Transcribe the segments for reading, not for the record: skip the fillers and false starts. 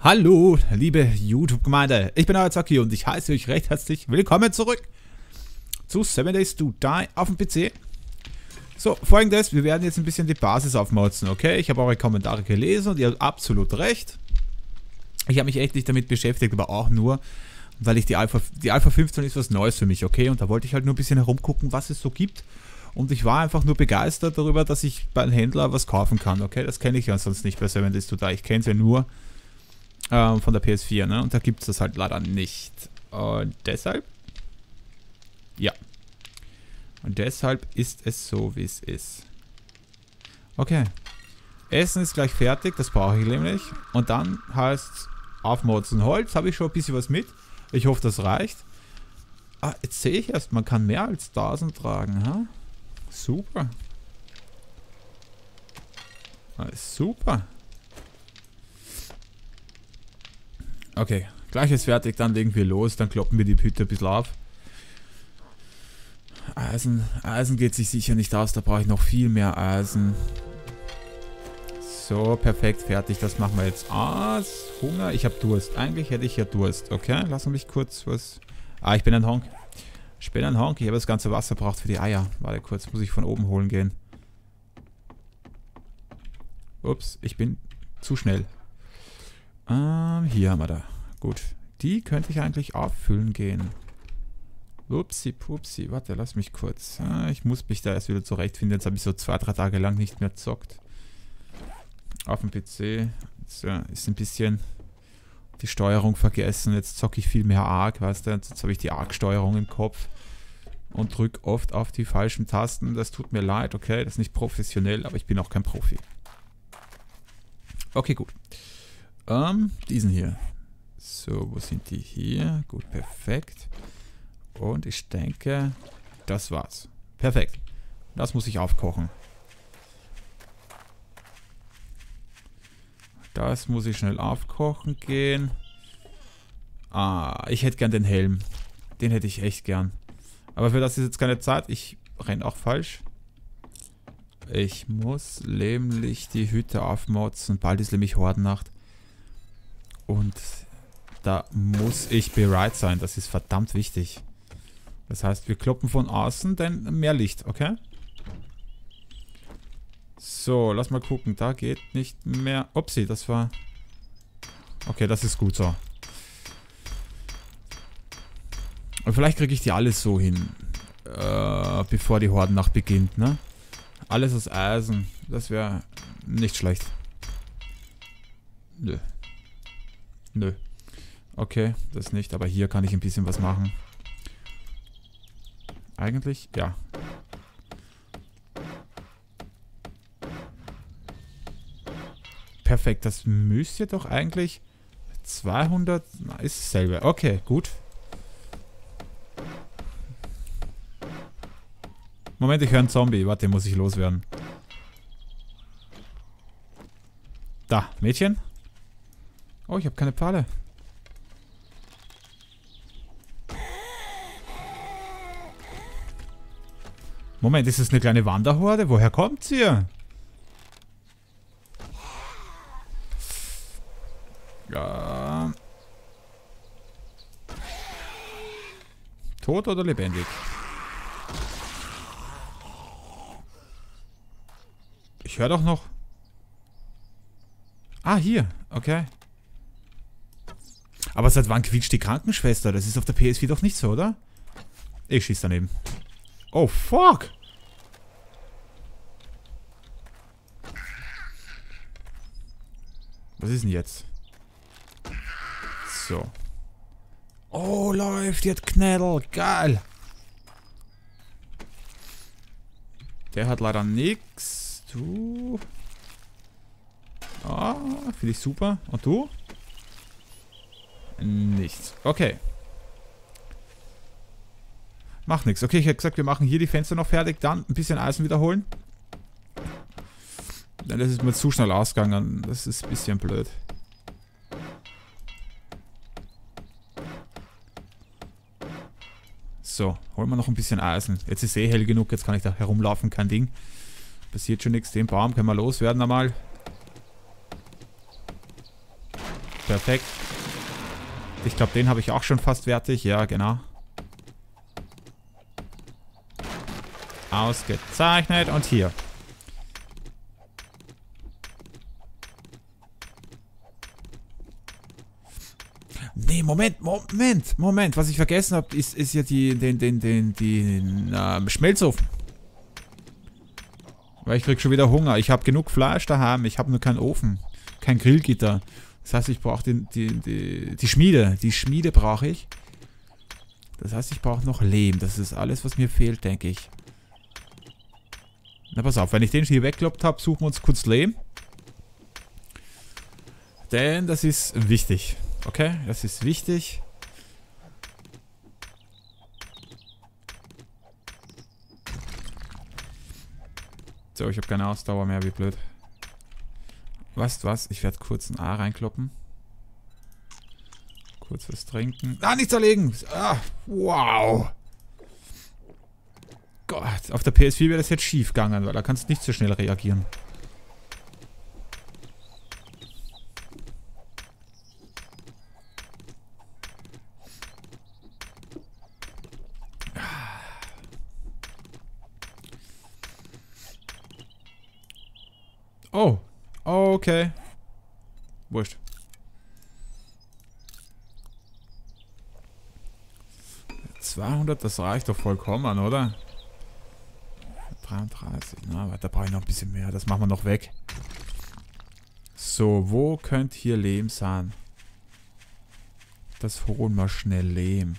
Hallo, liebe YouTube-Gemeinde, ich bin euer Zocki und ich heiße euch recht herzlich willkommen zurück zu 7 Days to Die auf dem PC. So, folgendes, wir werden jetzt ein bisschen die Basis aufmotzen, okay? Ich habe eure Kommentare gelesen und ihr habt absolut recht. Ich habe mich echt nicht damit beschäftigt, aber auch nur, weil ich die Alpha 15 ist was Neues für mich, okay? Und da wollte ich halt nur ein bisschen herumgucken, was es so gibt. Und ich war einfach nur begeistert darüber, dass ich beim Händler was kaufen kann, okay? Das kenne ich ja sonst nicht bei 7 Days to Die. Ich kenne es ja nur von der PS4, ne? Und da gibt es das halt leider nicht. Und deshalb? Ja. Und deshalb ist es so, wie es ist. Okay. Essen ist gleich fertig, das brauche ich nämlich. Und dann heißt es aufmotzen. Holz habe ich schon ein bisschen was mit. Ich hoffe, das reicht. Ah, jetzt sehe ich erst, man kann mehr als 1000 tragen, ha? Super. Super. Okay, gleich ist fertig, dann legen wir los, dann kloppen wir die Hütte ein bisschen auf. Eisen geht sich sicher nicht aus, da brauche ich noch viel mehr Eisen. So, perfekt, fertig, das machen wir jetzt aus. Hunger, ich habe Durst. Eigentlich hätte ich ja Durst, okay? Lass mich kurz was... Ah, ich bin ein Honk. Ich bin ein Honk, ich habe das ganze Wasser braucht für die Eier. Warte kurz, muss ich von oben holen gehen. Ups, ich bin zu schnell. Hier haben wir da. Gut. Die könnte ich eigentlich auffüllen gehen. Upsi, pupsi. Warte, lass mich kurz. Ich muss mich da erst wieder zurechtfinden. Jetzt habe ich so 2-3 Tage lang nicht mehr gezockt. Auf dem PC. So, ist ein bisschen die Steuerung vergessen. Jetzt zocke ich viel mehr Arc, weißt du. Jetzt habe ich die Arc-Steuerung im Kopf. Und drücke oft auf die falschen Tasten. Das tut mir leid, okay. Das ist nicht professionell, aber ich bin auch kein Profi. Okay, gut. Diesen hier. So, wo sind die hier? Gut, perfekt. Und ich denke, das war's. Perfekt. Das muss ich aufkochen. Das muss ich schnell aufkochen gehen. Ah, ich hätte gern den Helm. Den hätte ich echt gern. Aber für das ist jetzt keine Zeit. Ich renne auch falsch. Ich muss nämlich die Hütte aufmotzen. Bald ist nämlich Hordennacht. Und da muss ich bereit sein. Das ist verdammt wichtig. Das heißt, wir kloppen von außen, denn mehr Licht, okay? So, lass mal gucken. Da geht nicht mehr... Upsi, das war... Okay, das ist gut so. Und vielleicht kriege ich die alles so hin. Bevor die Hordennacht beginnt, ne? Alles aus Eisen. Das wäre nicht schlecht. Nö. Nö. Okay, das nicht. Aber hier kann ich ein bisschen was machen. Eigentlich, ja. Perfekt, das müsste doch eigentlich 200... Na, ist dasselbe. Okay, gut. Moment, ich höre einen Zombie. Warte, muss ich loswerden. Da, Mädchen. Oh, ich habe keine Pfahle. Moment, ist das eine kleine Wanderhorde? Woher kommt sie? Ja. Tot oder lebendig? Ich höre doch noch. Ah, hier. Okay. Aber seit wann quietscht die Krankenschwester? Das ist auf der PS4 doch nicht so, oder? Ich schieße daneben. Oh, fuck! Was ist denn jetzt? So. Oh, läuft, die hat Knädel. Geil. Der hat leider nichts. Du. Ah, finde ich super. Und du? Nichts. Okay. Macht nichts. Okay, ich hätte gesagt, wir machen hier die Fenster noch fertig. Dann ein bisschen Eisen wiederholen. Denn das ist mir zu schnell ausgegangen. Das ist ein bisschen blöd. So, holen wir noch ein bisschen Eisen. Jetzt ist eh hell genug. Jetzt kann ich da herumlaufen. Kein Ding. Passiert schon nichts. Den Baum können wir loswerden einmal. Perfekt. Ich glaube, den habe ich auch schon fast fertig. Ja, genau. Ausgezeichnet. Und hier. Nee, Moment. Was ich vergessen habe, ist ja den Schmelzofen. Weil ich krieg schon wieder Hunger. Ich habe genug Fleisch daheim. Ich habe nur keinen Ofen. Kein Grillgitter. Das heißt, ich brauche die Schmiede. Die Schmiede brauche ich. Das heißt, ich brauche noch Lehm. Das ist alles, was mir fehlt, denke ich. Na, pass auf. Wenn ich den hier weggeloppt habe, suchen wir uns kurz Lehm. Denn das ist wichtig. Okay? Das ist wichtig. So, ich habe keine Ausdauer mehr. Wie blöd. Weißt du was? Ich werde kurz ein A reinkloppen. Kurz was trinken. Ah, nicht zerlegen! Ah, wow! Gott, auf der PS4 wäre das jetzt schief gegangen, weil da kannst du nicht so schnell reagieren. Oh, okay. Wurscht. 200, das reicht doch vollkommen, oder? 33, na, da brauche ich noch ein bisschen mehr. Das machen wir noch weg. So, wo könnte hier Lehm sein? Das holen wir schnell Lehm.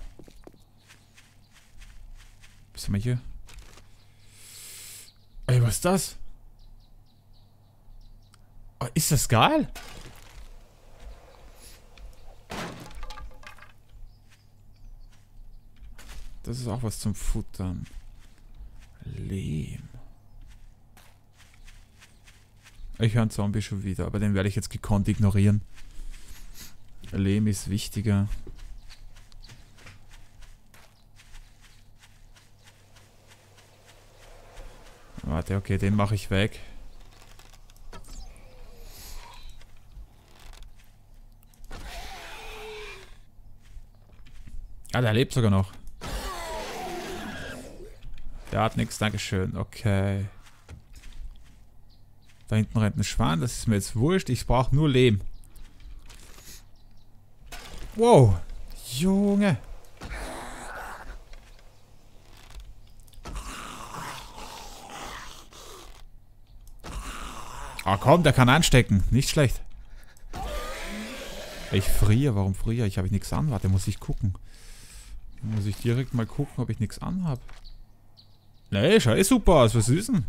Was haben wir hier? Ey, was ist das? Oh, ist das geil? Das ist auch was zum Futtern. Lehm. Ich höre einen Zombie schon wieder, aber den werde ich jetzt gekonnt ignorieren. Lehm ist wichtiger. Warte, okay, den mache ich weg. Ah, der lebt sogar noch. Der hat nichts, dankeschön. Okay. Da hinten rennt ein Schwan, das ist mir jetzt wurscht. Ich brauche nur Lehm. Wow. Junge. Ah komm, der kann anstecken. Nicht schlecht. Ich friere. Warum friere ich? Habe ich nichts an? Warte, muss ich gucken. Muss ich direkt mal gucken, ob ich nichts anhab. Nee, schau super aus. Was ist denn?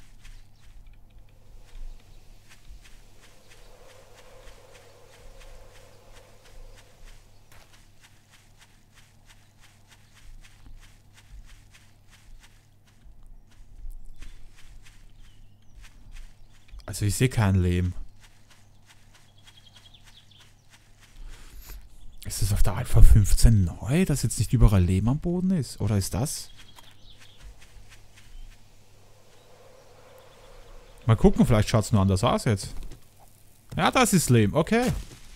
Also ich sehe kein Lehm. Ist das auf der Alpha 15 neu, dass jetzt nicht überall Lehm am Boden ist? Oder ist das? Mal gucken, vielleicht schaut es nur anders aus jetzt. Ja, das ist Lehm, okay.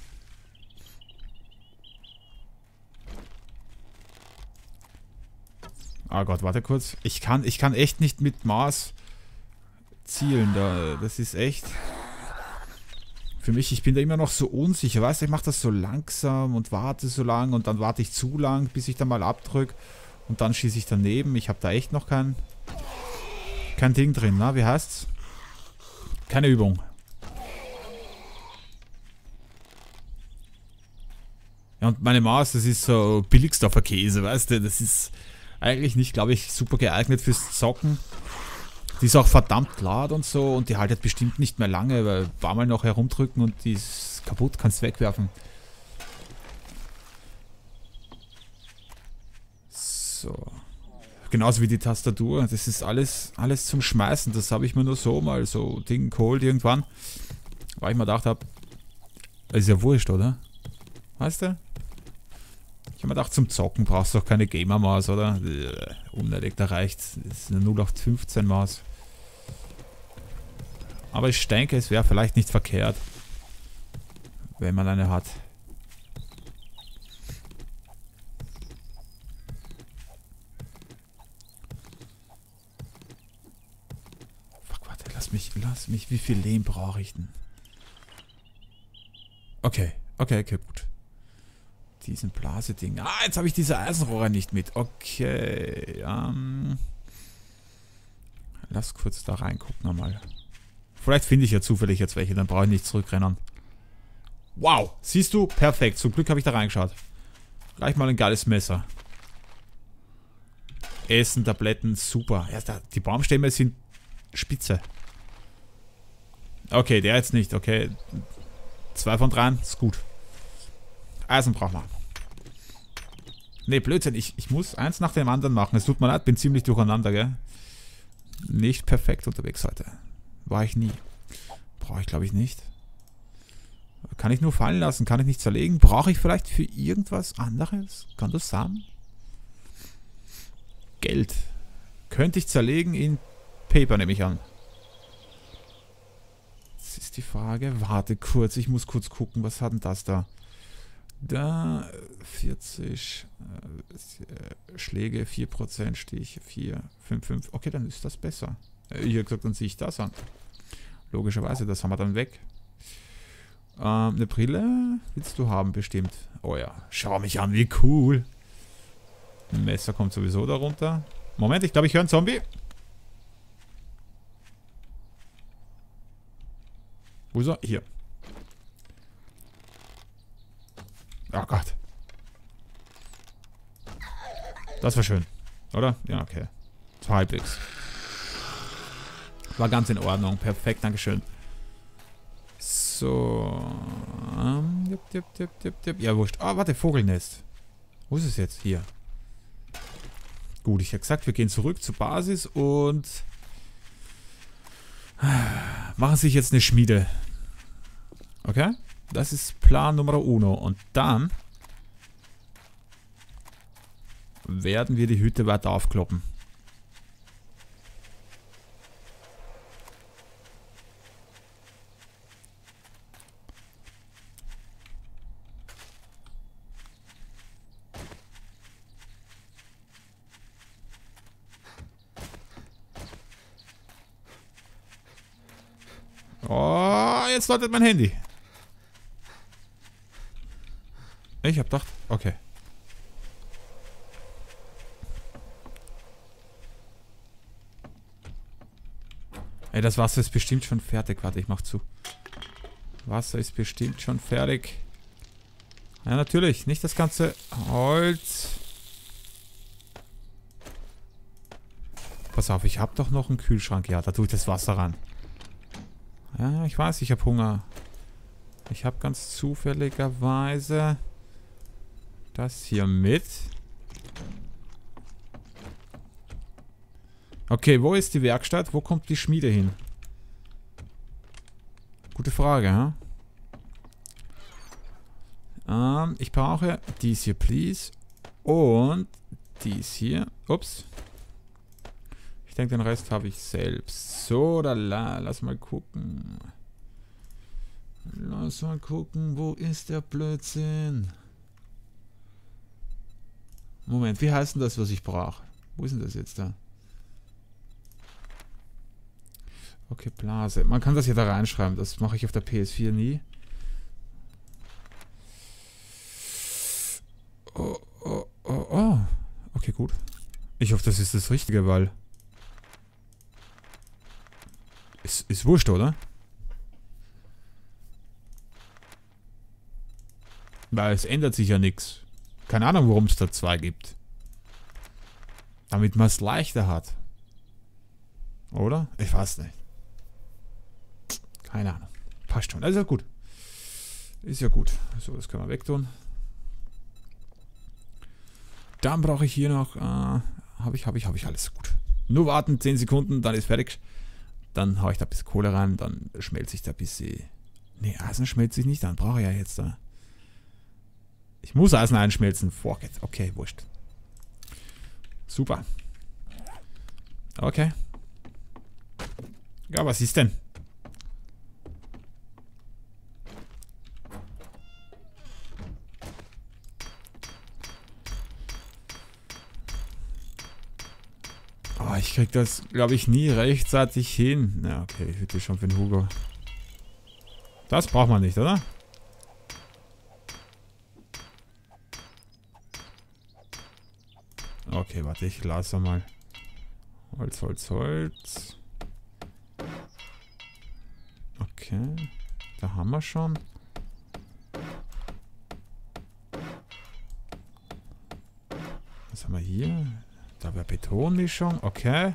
Ah Gott, warte kurz. Ich kann echt nicht mit Maß zielen. Das ist echt... Für mich, ich bin da immer noch so unsicher. Weißt du, ich mache das so langsam und warte so lang und dann warte ich zu lang, bis ich dann mal abdrücke. Und dann schieße ich daneben. Ich habe da echt noch kein Ding drin, na? Wie heißt's? Keine Übung. Ja, und meine Maus, das ist so Billigstoffer Käse, weißt du? Das ist eigentlich nicht, glaube ich, super geeignet fürs Zocken. Die ist auch verdammt laut und so und die haltet bestimmt nicht mehr lange, weil ein paar Mal noch herumdrücken und die ist kaputt, kannst wegwerfen. So. Genauso wie die Tastatur. Das ist alles zum Schmeißen. Das habe ich mir nur so mal so Ding geholt irgendwann. Weil ich mir gedacht habe, ist ja wurscht, oder? Weißt du? Ich habe mir gedacht, zum Zocken brauchst du doch keine Gamer-Maus, oder? Unnötig, da reicht's. Das ist eine 0815-Maus. Aber ich denke, es wäre vielleicht nicht verkehrt, Wenn man eine hat. Fuck, warte, lass mich. Wie viel Lehm brauche ich denn? Okay, gut. Diesen Blaseding. Ah, jetzt habe ich diese Eisenrohre nicht mit. Okay, lass kurz da reingucken einmal. Vielleicht finde ich ja zufällig jetzt welche, dann brauche ich nicht zurückrennen. Wow, siehst du? Perfekt. Zum Glück habe ich da reingeschaut. Gleich mal ein geiles Messer. Essen, Tabletten, super. Ja, die Baumstämme sind spitze. Okay, der jetzt nicht. Okay. 2 von 3, ist gut. Eisen brauchen wir. Ne, Blödsinn. Ich muss eins nach dem anderen machen. Es tut mir leid, bin ziemlich durcheinander, gell? Nicht perfekt unterwegs heute. War ich nie. Brauche ich, glaube ich, nicht. Kann ich nur fallen lassen, kann ich nicht zerlegen. Brauche ich vielleicht für irgendwas anderes? Kann das sein? Geld. Könnte ich zerlegen in Paper, nehme ich an. Das ist die Frage. Warte kurz, ich muss kurz gucken. Was hat denn das da? Da 40 Schläge, 4% Stiche, 4, 5, 5. Okay, dann ist das besser. Ich habe gesagt, dann ziehe ich das an. Logischerweise, das haben wir dann weg. Eine Brille willst du haben bestimmt. Oh ja, schau mich an, wie cool. Ein Messer kommt sowieso darunter. Moment, ich glaube, ich höre einen Zombie. Wo ist er? Hier. Oh Gott. Das war schön. Oder? Ja, okay. Das war halbwegs. War ganz in Ordnung. Perfekt, dankeschön. So. Ja, wurscht. Ah, warte, Vogelnest. Wo ist es jetzt? Hier. Gut, ich habe gesagt, wir gehen zurück zur Basis und machen sich jetzt eine Schmiede. Okay? Das ist Plan Nummer 1. Und dann werden wir die Hütte weiter aufkloppen. Oh, jetzt läutet mein Handy. Ich hab gedacht, okay. Ey, das Wasser ist bestimmt schon fertig. Warte, ich mach zu. Wasser ist bestimmt schon fertig. Ja, natürlich. Nicht das ganze Holz. Pass auf, ich hab doch noch einen Kühlschrank. Ja, da tue ich das Wasser ran. Ja, ich weiß, ich habe Hunger. Ich habe ganz zufälligerweise das hier mit. Okay, wo ist die Werkstatt? Wo kommt die Schmiede hin? Gute Frage, hm? Ich brauche dies hier, please. Und dies hier. Ups. Ich denke, den Rest habe ich selbst. So, lass mal gucken. Lass mal gucken, wo ist der Blödsinn? Moment, wie heißt denn das, was ich brauche? Wo ist denn das jetzt da? Okay, Blase. Man kann das hier da reinschreiben. Das mache ich auf der PS4 nie. Oh. Okay, gut. Ich hoffe, das ist das Richtige, weil... Ist wurscht, oder? Weil es ändert sich ja nichts. Keine Ahnung, warum es da 2 gibt. Damit man es leichter hat. Oder? Ich weiß nicht. Keine Ahnung. Passt schon. Also gut. Ist ja gut. So, das können wir wegtun. Dann brauche ich hier noch... Habe ich alles gut. Nur warten, 10 Sekunden, dann ist fertig. Dann haue ich da ein bisschen Kohle rein, dann schmelze ich da ein bisschen... Ne, Eisen schmelze ich nicht, dann brauche ich ja jetzt da... Ich muss Eisen einschmelzen. Fuck it. Okay, wurscht. Super. Okay. Ja, was ist denn? Oh, ich krieg das, glaube ich, nie rechtzeitig hin. Na, okay, ich würde schon für den Hugo. Das braucht man nicht, oder? Okay, warte, ich lasse mal. Holz, Holz, Holz. Okay, da haben wir schon. Was haben wir hier? Da wäre Betonmischung, okay.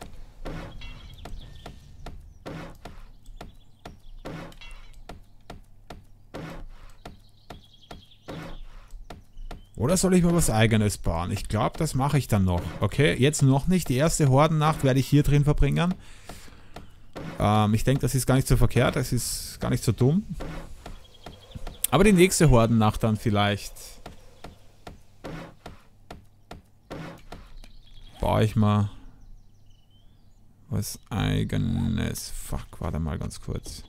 Oder soll ich mal was Eigenes bauen? Ich glaube, das mache ich dann noch. Okay, jetzt noch nicht. Die erste Hordennacht werde ich hier drin verbringen. Ich denke, das ist gar nicht so verkehrt. Das ist gar nicht so dumm. Aber die nächste Hordennacht dann vielleicht. Baue ich mal was Eigenes. Fuck, warte mal ganz kurz.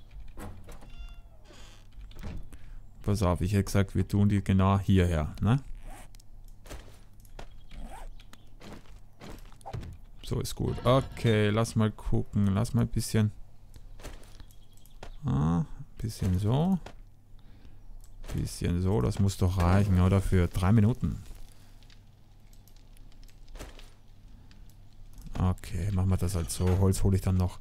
Pass auf, ich hätte gesagt, wir tun die genau hierher, ne? So ist gut. Okay, lass mal gucken. Lass mal ein bisschen. Bisschen so. Bisschen so. Das muss doch reichen, oder? Für 3 Minuten. Okay, machen wir das halt so. Holz hole ich dann noch.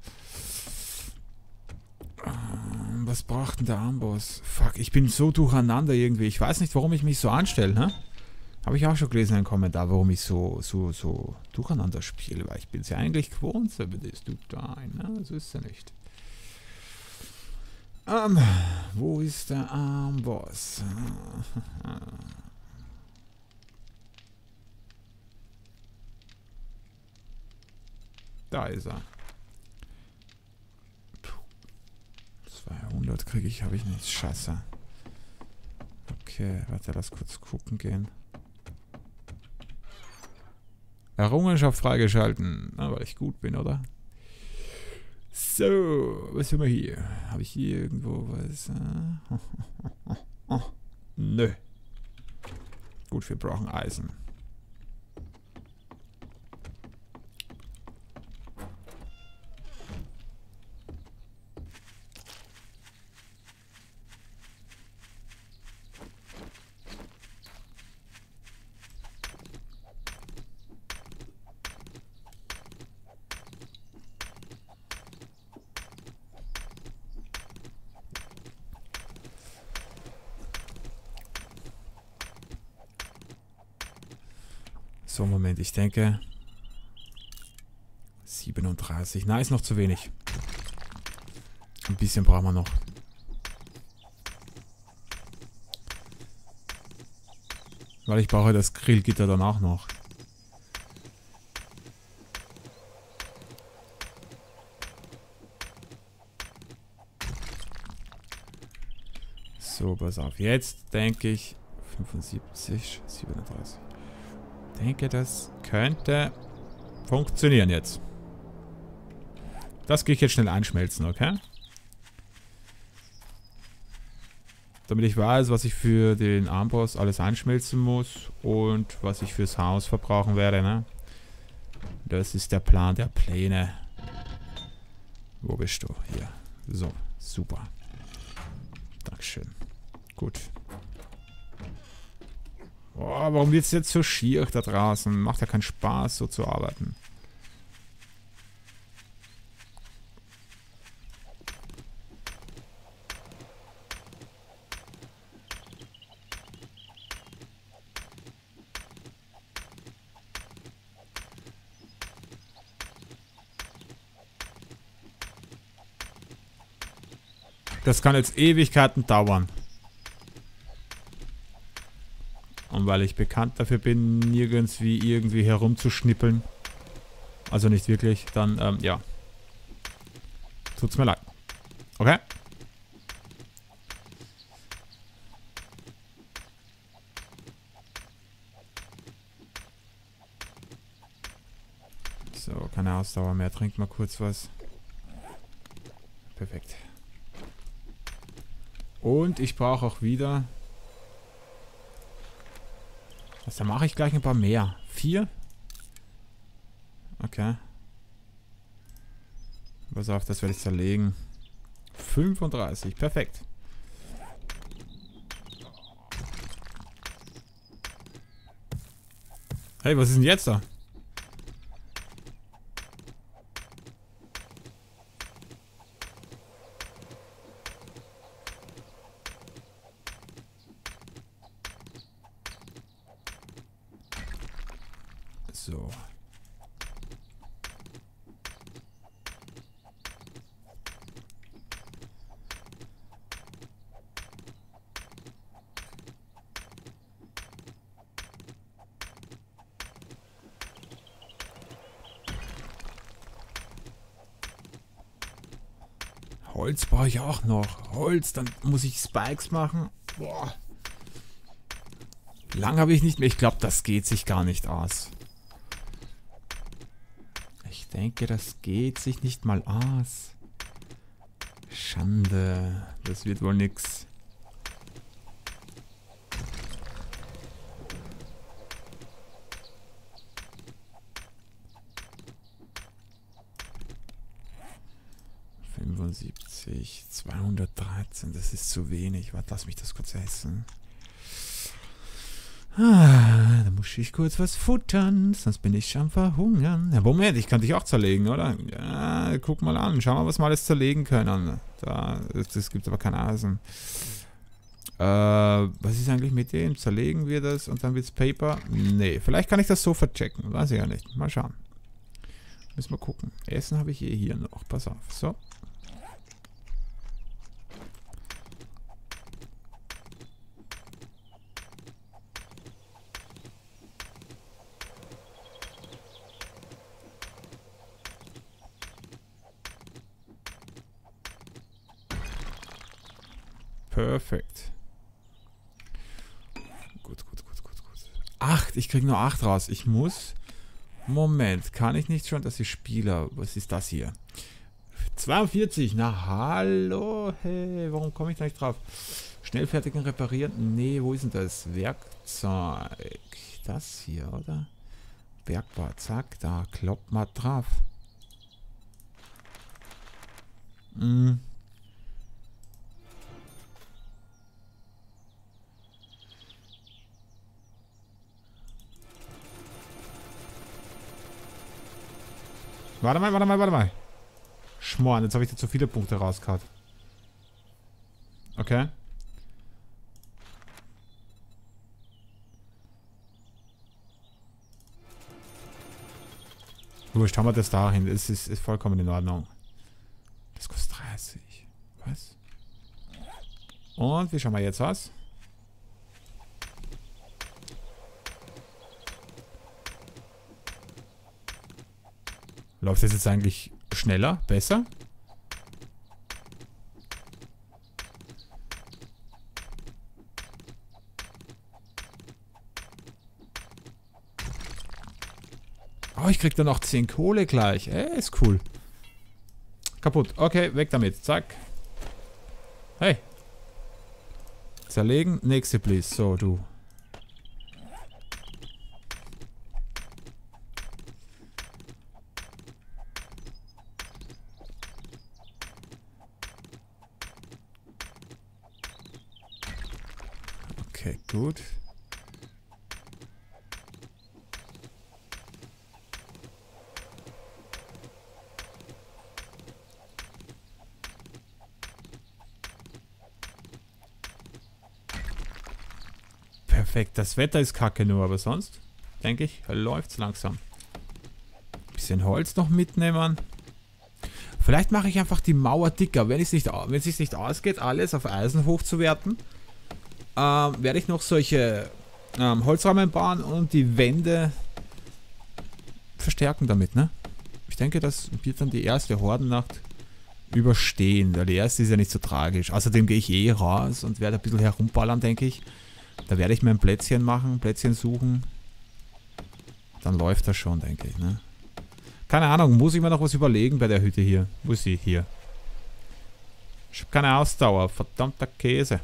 Was braucht denn der Amboss? Fuck, ich bin so durcheinander irgendwie. Ich weiß nicht, warum ich mich so anstelle, ne? Habe ich auch schon gelesen in einem Kommentar, warum ich so durcheinander spiele, weil ich bin es ja eigentlich gewohnt, so wie das tut da ein, ne? So ist ja nicht. Wo ist der Amboss? Da ist er. 200 kriege ich, habe ich nicht. Scheiße. Okay, warte, lass kurz gucken gehen. Errungenschaft freigeschalten. Na, weil ich gut bin, oder? So, was haben wir hier? Habe ich hier irgendwo was? Nö. Gut, wir brauchen Eisen. So, Moment, ich denke 37. Nein, ist noch zu wenig. Ein bisschen brauchen wir noch. Weil ich brauche das Grillgitter dann auch noch. So, pass auf. Jetzt denke ich 75, 37. Ich denke, das könnte funktionieren jetzt. Das gehe ich jetzt schnell einschmelzen, okay? Damit ich weiß, was ich für den Amboss alles einschmelzen muss und was ich fürs Haus verbrauchen werde, ne? Das ist der Plan der Pläne. Wo bist du? Hier. So, super. Dankeschön. Gut. Oh, warum wird es jetzt so schier da draußen? Macht ja keinen Spaß, so zu arbeiten. Das kann jetzt Ewigkeiten dauern. Und weil ich bekannt dafür bin, nirgends wie irgendwie herumzuschnippeln, also nicht wirklich, dann, ja. Tut's mir leid. Okay? So, keine Ausdauer mehr. Trink mal kurz was. Perfekt. Und ich brauche auch wieder... Was, da mache ich gleich ein paar mehr. 4? Okay. Pass auf, das werde ich zerlegen. 35, perfekt. Hey, was ist denn jetzt da? So. Holz brauche ich auch noch. Holz, dann muss ich Spikes machen. Boah. Lang habe ich nicht mehr. Ich glaube, das geht sich gar nicht aus. Ich denke, das geht sich nicht mal aus. Schande. Das wird wohl nix. ...75, 213, das ist zu wenig. Warte, lass mich das kurz essen. Da muss ich kurz was futtern, sonst bin ich schon verhungern. Ja, Moment, ich kann dich auch zerlegen, oder? Ja, guck mal an, schau mal, was wir alles zerlegen können. Das gibt aber kein Eisen. Was ist eigentlich mit dem? Zerlegen wir das und dann wird's Paper? Nee, vielleicht kann ich das so verchecken, weiß ich ja nicht. Mal schauen. Müssen wir gucken. Essen habe ich eh hier noch, pass auf. So. Perfekt. Gut. 8, ich kriege nur 8 raus. Ich muss... Moment, kann ich nicht schon, dass ich Spieler... Was ist das hier? 42, na hallo, hey, warum komme ich da nicht drauf? Schnell fertigen, reparieren. Nee, wo ist denn das? Werkzeug. Das hier, oder? Bergbau, zack, da kloppt mal drauf. Warte mal. Schmoren, jetzt habe ich da zu viele Punkte rausgehauen. Okay. Wurscht, haben wir das dahin. Das ist vollkommen in Ordnung. Das kostet 30. Was? Und wie schauen wir jetzt aus? Läuft das jetzt eigentlich schneller? Besser? Oh, ich krieg dann noch 10 Kohle gleich. Ist cool. Kaputt. Okay, weg damit. Zack. Hey. Zerlegen. Nächste, please. So, du. Okay, gut. Perfekt, das Wetter ist kacke nur, aber sonst, denke ich, läuft's langsam. Bisschen Holz noch mitnehmen. Vielleicht mache ich einfach die Mauer dicker, wenn es nicht ausgeht, alles auf Eisen hochzuwerten. Werde ich noch solche Holzrahmen bauen und die Wände verstärken damit, ne? Ich denke, das wird dann die erste Hordennacht überstehen, weil die erste ist ja nicht so tragisch. Außerdem gehe ich eh raus und werde ein bisschen herumballern, denke ich. Da werde ich mir ein Plätzchen machen, Plätzchen suchen. Dann läuft das schon, denke ich, ne? Keine Ahnung, muss ich mir noch was überlegen bei der Hütte hier. Wo ist sie? Hier. Ich habe keine Ausdauer, verdammter Käse.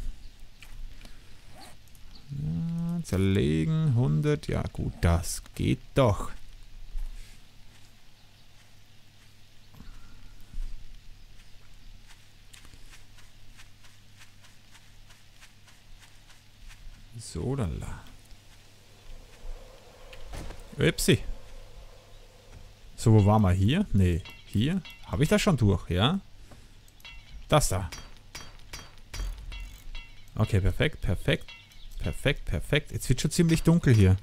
Ja, zerlegen, 100, ja gut, das geht doch. So, lala. Upsi. So, wo waren wir? Hier? Nee, hier. Habe ich das schon durch, ja? Das da. Okay, perfekt, perfekt. Perfekt, perfekt. Jetzt wird schon ziemlich dunkel hier.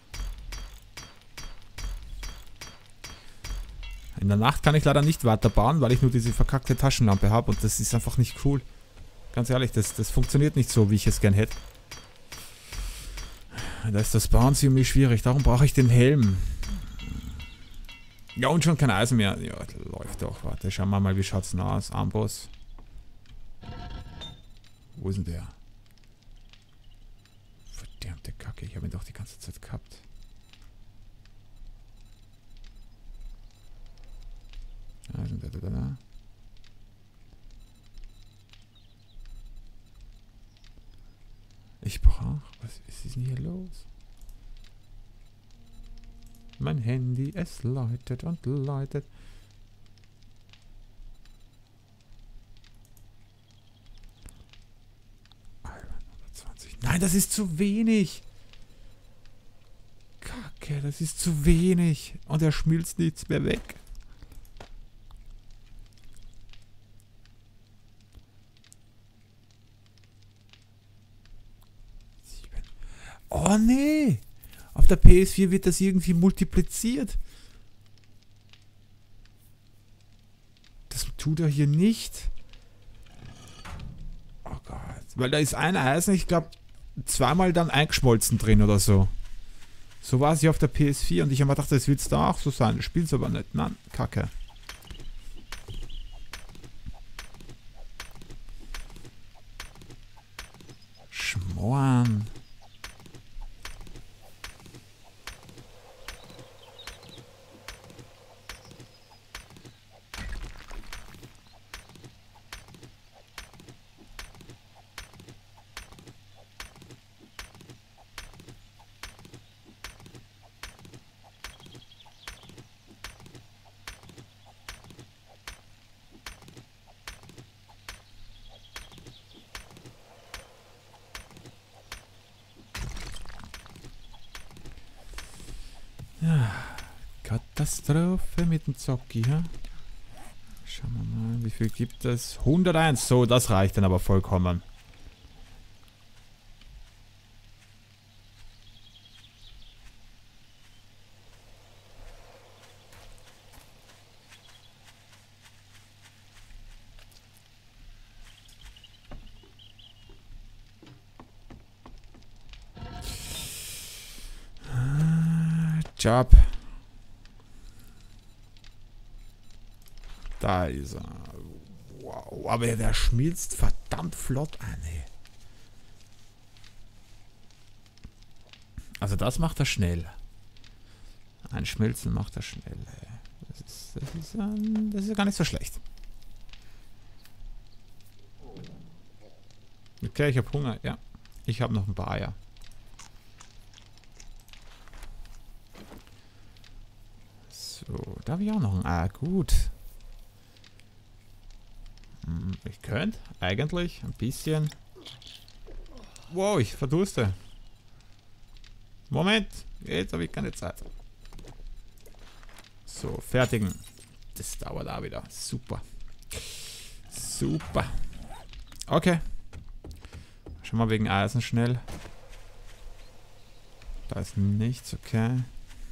In der Nacht kann ich leider nicht weiterbauen, weil ich nur diese verkackte Taschenlampe habe und das ist einfach nicht cool. Ganz ehrlich, das funktioniert nicht so, wie ich es gern hätte. Da ist das Bauen ziemlich schwierig, darum brauche ich den Helm. Ja, und schon kein Eisen mehr. Ja, läuft doch. Warte, schauen wir mal, wie schaut's denn aus? Armboss. Wo ist denn der? Verdammte Kacke, ich habe ihn doch die ganze Zeit gehabt. Da. Ich brauche... Was ist denn hier los? Mein Handy, es läutet und läutet. Nein, das ist zu wenig. Kacke, das ist zu wenig. Und er schmilzt nichts mehr weg. Oh nee. Auf der PS4 wird das irgendwie multipliziert. Das tut er hier nicht. Oh Gott. Weil da ist ein Eisen, ich glaube, zweimal dann eingeschmolzen drin oder so. So war es hier auf der PS4 und ich habe mir gedacht, das wird es da auch so sein. Das spielt es aber nicht. Nein, Kacke. Schmoren. Ja, Katastrophe mit dem Zocki, ja? Schauen wir mal, wie viel gibt es? 101, so, das reicht dann aber vollkommen. Job. Da ist er. Wow, aber der schmilzt verdammt flott ein. Ey. Also das macht er schnell. Einschmelzen macht er schnell. Ey. Das ist ja gar nicht so schlecht. Okay, ich habe Hunger. Ja, ich habe noch ein paar Eier. So, da habe ich auch noch ein Ei. Gut. Ich könnte eigentlich ein bisschen... Wow, ich verdurste. Moment, jetzt habe ich keine Zeit. So, fertigen. Das dauert auch wieder. Super. Super. Okay. Schon mal wegen Eisen schnell. Da ist nichts, okay.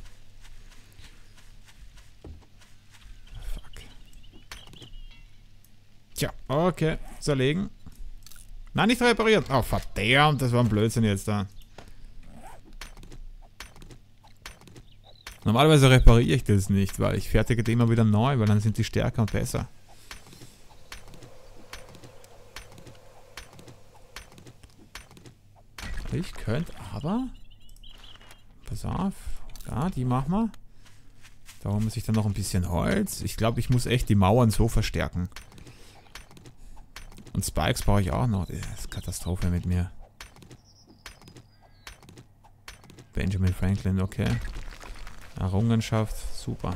Tja, okay. Zerlegen. Nein, nicht repariert. Oh, verdammt, das war ein Blödsinn jetzt da. Normalerweise repariere ich das nicht, weil ich fertige die immer wieder neu, weil dann sind die stärker und besser. Ich könnte aber... Pass auf. Da, die machen wir. Da muss ich dann noch ein bisschen Holz. Ich glaube, ich muss echt die Mauern so verstärken. Und Spikes brauche ich auch noch. Das ist Katastrophe mit mir. Benjamin Franklin, okay. Errungenschaft, super.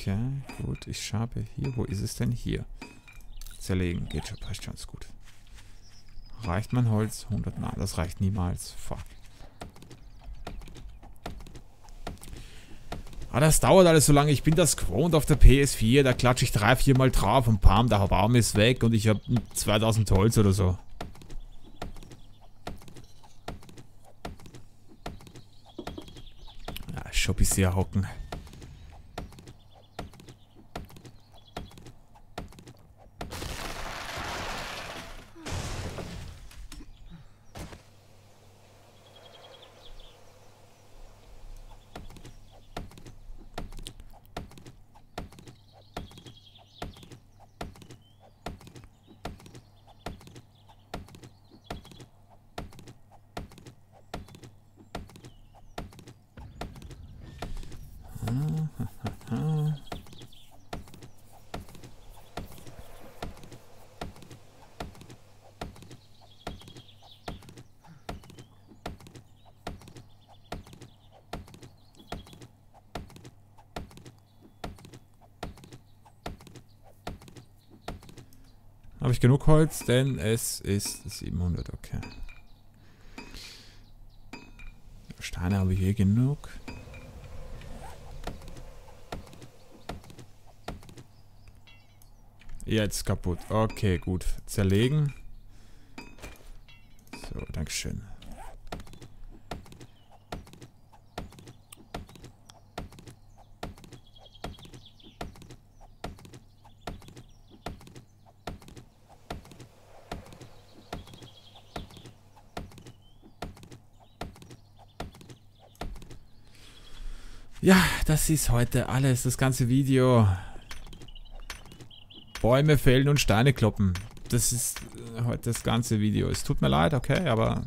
Okay, gut. Ich habe hier. Wo ist es denn? Hier. Zerlegen. Geht schon. Passt schon. Ist gut. Reicht mein Holz? 100? Nein, das reicht niemals. Fuck. Ah, das dauert alles so lange. Ich bin das gewohnt auf der PS4. Da klatsche ich 3-4 Mal drauf und pam, der Baum ist weg und ich habe 2000 Holz oder so. Ja, schon ein bisschen hocken. Habe ich genug Holz? Denn es ist 700, okay. Steine habe ich hier genug. Jetzt kaputt. Okay, gut. Zerlegen. So, dankeschön. Ja, das ist heute alles, das ganze Video. Bäume fällen und Steine kloppen. Das ist heute das ganze Video. Es tut mir leid, okay, aber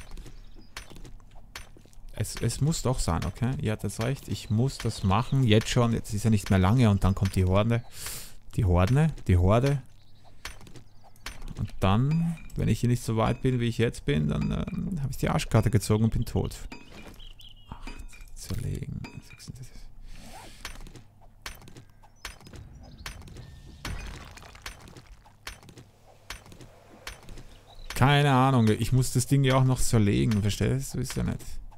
es muss doch sein, okay? Ihr habt das recht, ich muss das machen, jetzt schon. Jetzt ist ja nicht mehr lange und dann kommt die Horde. Die Horde. Und dann, wenn ich hier nicht so weit bin, wie ich jetzt bin, dann habe ich die Arschkarte gezogen und bin tot. 8, zerlegen. 66. Keine Ahnung, ich muss das Ding ja auch noch zerlegen, verstehst du? Ist ja nicht.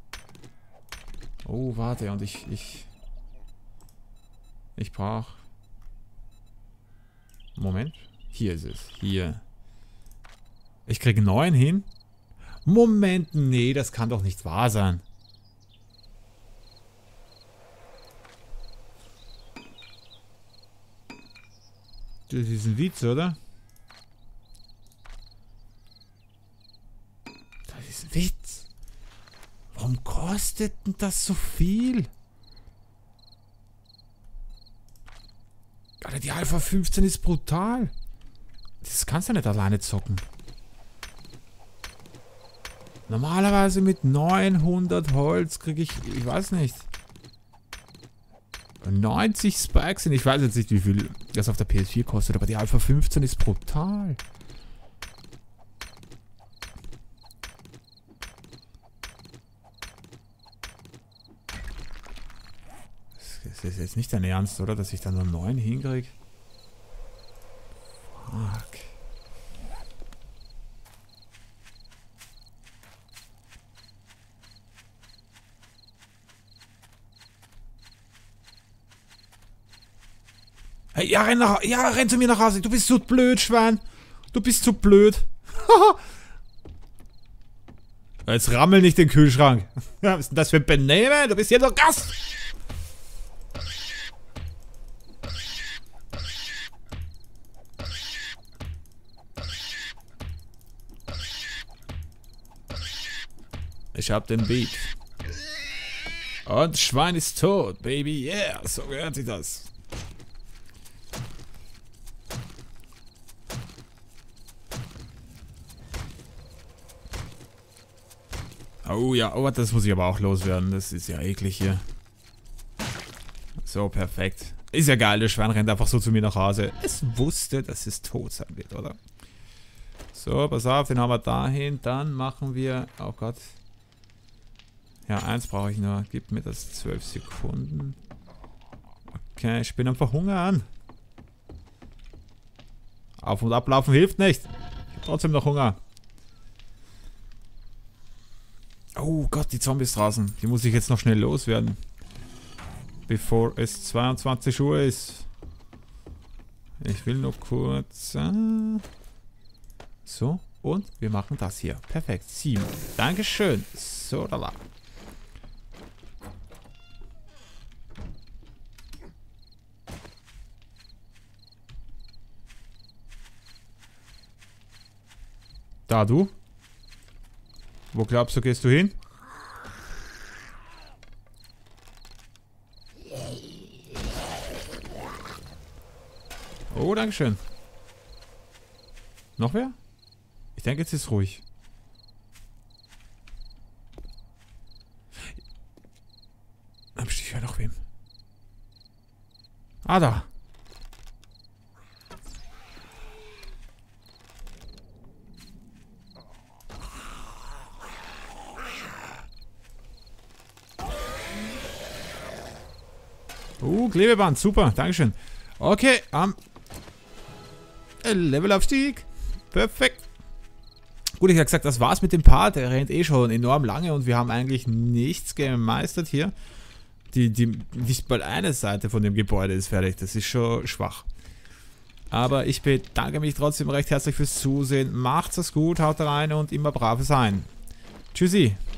Oh, warte, und ich brauche... Moment. Hier ist es. Hier. Ich kriege 9 hin? Moment, nee, das kann doch nicht wahr sein. Das ist ein Witz, oder? Das ist ein Witz. Warum kostet denn das so viel? Alter, die Alpha 15 ist brutal. Das kannst du nicht alleine zocken. Normalerweise mit 900 Holz kriege ich weiß nicht, 90 Spikes sind. Ich weiß jetzt nicht, wie viel das auf der PS4 kostet, aber die Alpha 15 ist brutal. Das ist jetzt nicht dein Ernst, oder? Dass ich da nur 9 hinkriege? Fuck. Hey, ja, renn zu mir nach Hause. Du bist so blöd, Schwein. Du bist so blöd. Jetzt rammel nicht den Kühlschrank. Was ist denn das für ein Benehmen? Du bist hier doch Gast. Ich hab den Beat. Und Schwein ist tot, Baby. Yeah, so gehört sich das. Oh ja, oh, das muss ich aber auch loswerden. Das ist ja eklig hier. So, perfekt. Ist ja geil, der Schwein rennt einfach so zu mir nach Hause. Es wusste, dass es tot sein wird, oder? So, pass auf, den haben wir dahin. Dann machen wir... Oh Gott. Ja, eins brauche ich nur. Gib mir das 12 Sekunden. Okay, ich bin am Verhungern. Auf- und ablaufen hilft nicht. Ich habe trotzdem noch Hunger. Oh Gott, die Zombies draußen. Die muss ich jetzt noch schnell loswerden. Bevor es 22 Uhr ist. Ich will nur kurz... so, und wir machen das hier. Perfekt, 7. Dankeschön. So, da war. Da, du? Wo glaubst du, gehst du hin? Oh, dankeschön. Noch wer? Ich denke, jetzt ist ruhig. Ich höre noch wem. Ah, da. Klebeband, super, dankeschön. Okay, Levelaufstieg. Perfekt. Gut, ich habe gesagt, das war's mit dem Part. Der rennt eh schon enorm lange und wir haben eigentlich nichts gemeistert hier. Nicht mal eine Seite von dem Gebäude ist fertig. Das ist schon schwach. Aber ich bedanke mich trotzdem recht herzlich fürs Zusehen. Macht's es gut, haut rein und immer brav sein. Tschüssi.